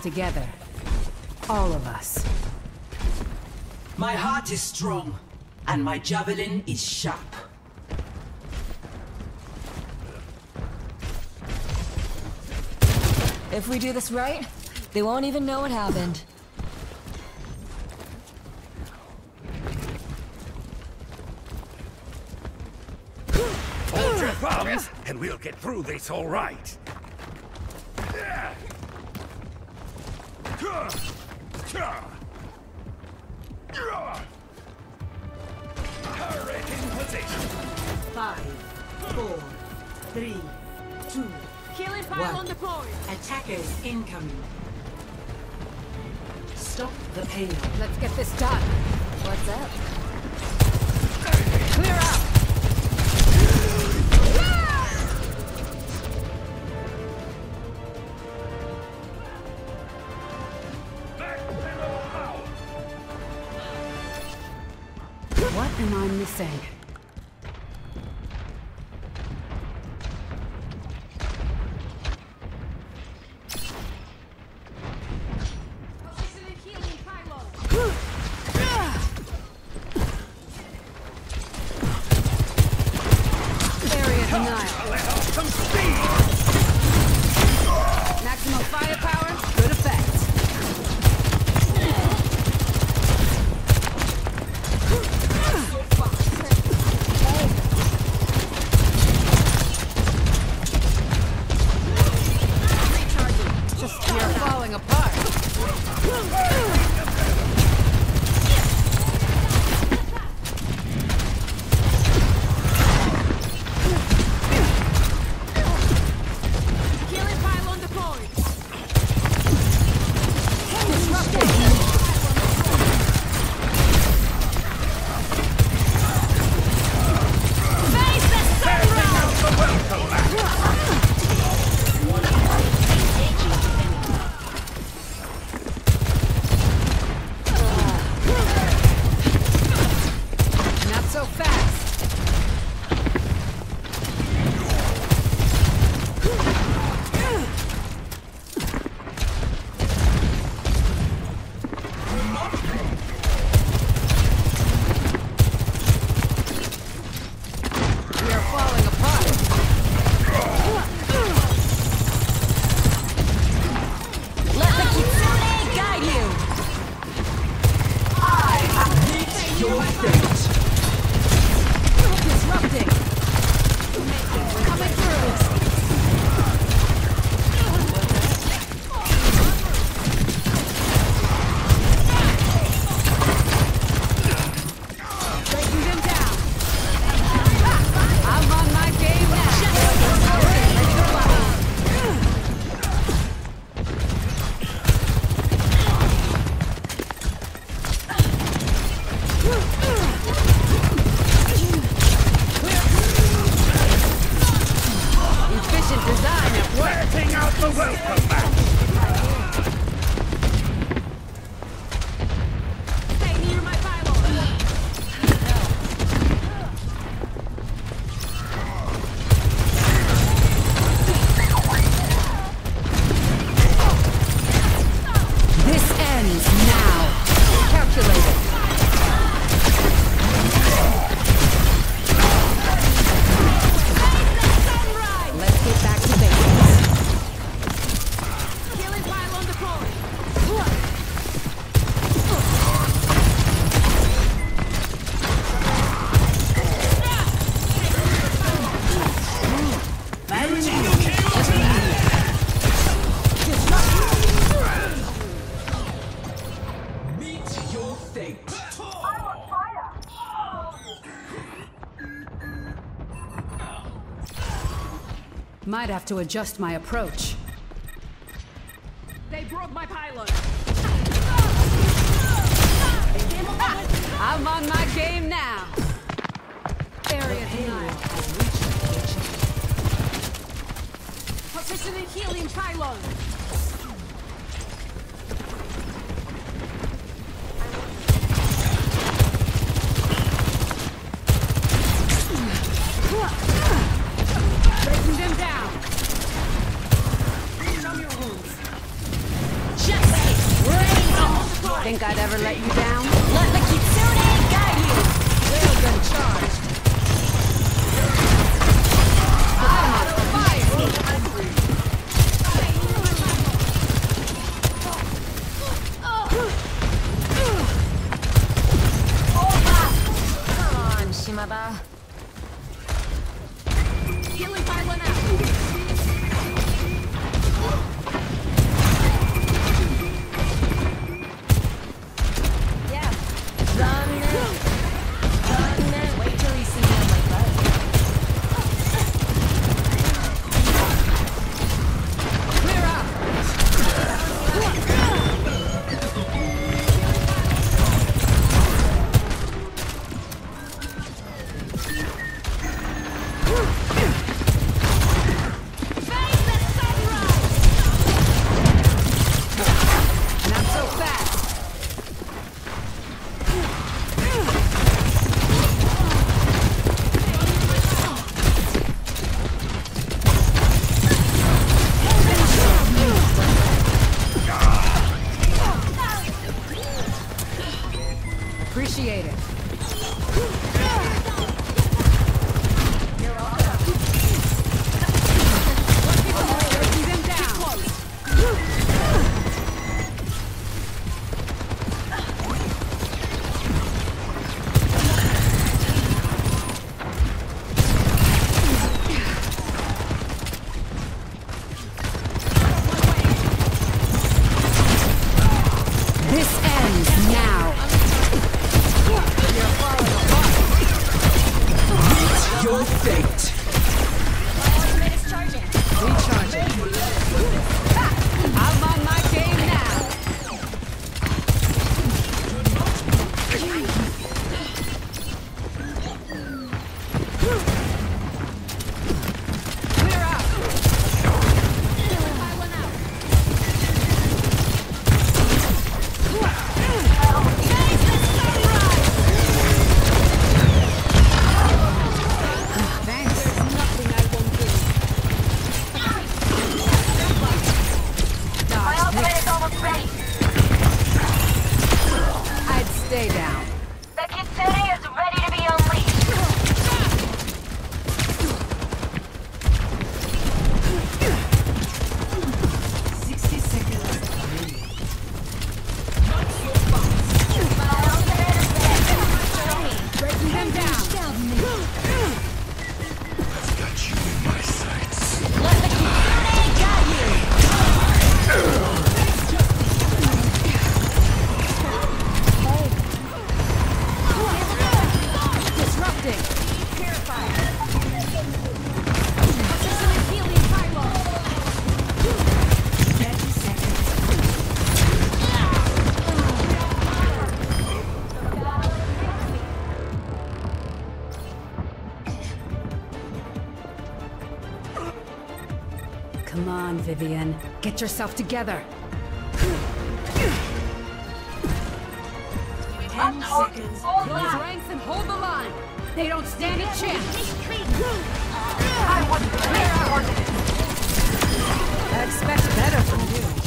together. All of us. My heart is strong, and my javelin is sharp. If we do this right, they won't even know what happened. Hold your thumbs, and we'll get through this all right. Turret in position. 5, 4, 3, 2, Healing pile on the point. attackers incoming. Stop the payload. Let's get this done. What's up? Clear out! What am I missing? Positioning healing pylon. Area denial. Let off some steam! Maximum firepower, good effect. Just you're falling apart. Healing pile on the point. Face the sunrise! The welcome mat! Not so fast. We are falling apart. Let the Kitsune guide you! Disrupting. Coming through. Breaking them down. I'm on my game now. Ready to fly. Efficient design at work. Letting out the welcome mat! Stay near my pylon. This ends now. Calculated. Let's get back to basics. Healing pile on the point. Meet your fate. Might have to adjust my approach. They broke my pylon. I'm on my game now. Area denial. Positioning healing pylon. Breaking them down. Show your wounds. Shut Think I'd ever let you down? Let the Kitsune guide you! Railgun charged. I'm on fire. Come on, Shimada. Healing pylon out. Yeah. Run it. Run it. Wait till you see me on my butt. Clear out. Not so fast. Appreciate it. Breaking them down. This ends now. Your fate. Ultimate is charging. Recharging. I'm on my game now. Clear out. Pylon out. Thanks. There's nothing I won't do. Dodge this. almost ready. I'd stay down. The Kitsune is ready to be unleashed. 60 seconds. Breaking them down. Got you in my sights. Let the Kitsune guide you! Disrupting. Healing pylon. 30 seconds. Come on, Vivian. Get yourself together. 10 seconds. Close ranks and hold the line. They don't stand a chance. I expect better from you.